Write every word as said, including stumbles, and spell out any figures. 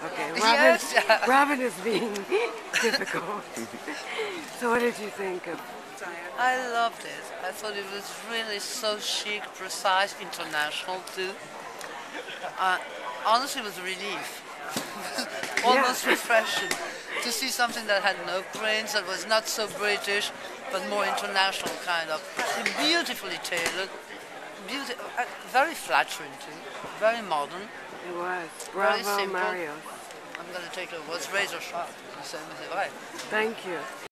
Okay, Robin, Yes. Robin is being difficult. So what did you think of Diane? I loved it. I thought it was really so chic, precise, international too. Uh, honestly, it was a relief. Almost Yeah. refreshing to see something that had no prints, that was not so British, but more international kind of. Beautifully tailored, beauty, uh, very flattering too, very modern, It was. very Bravo, simple. Mario. I'm going to take a, was razor sharp, c'est vrai. Thank you.